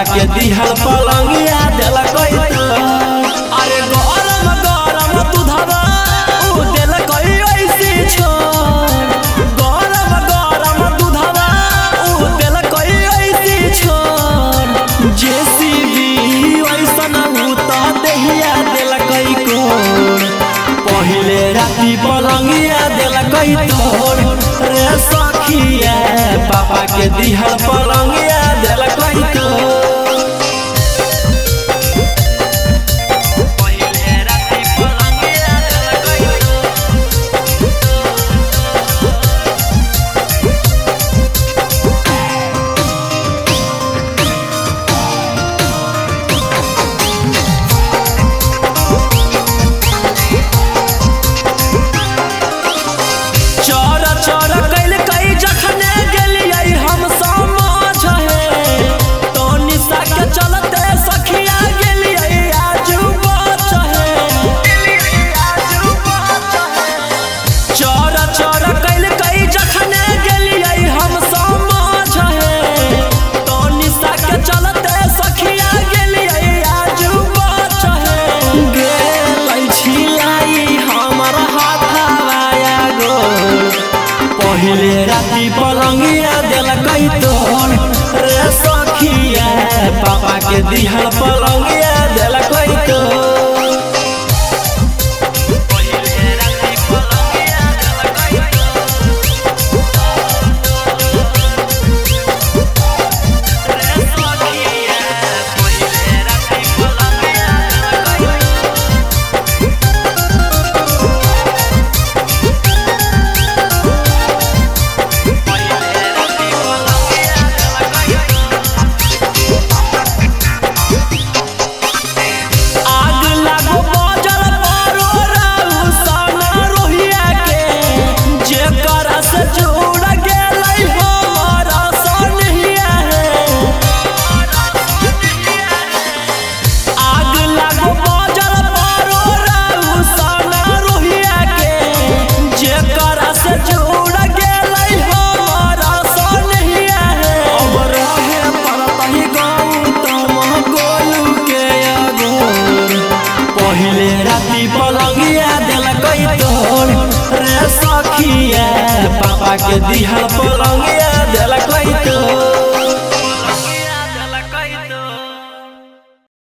के दिहल पलंगिया देलकै तो अरे गरम गरम दूधवा उ देलकै ऐसे छोड़ गरम गरम दूधवा उ देलकै ऐसे छोड़ जेसीबी ऐसन उ त देहिया देलकै कोड़ पहिले राती पलंगिया देलकै तोड़ रे सखिया पापा के दिहल पलंगिया देलकै तोड़ पहिले राती पलंगिया देलकै तोड़ रे सखिया पापा के दिहल पलंगिया देलकै तोड़ पहिले राती पलंगिया देलकै तोड़ रे सखिया पापा के दिहल पलंगिया देलकै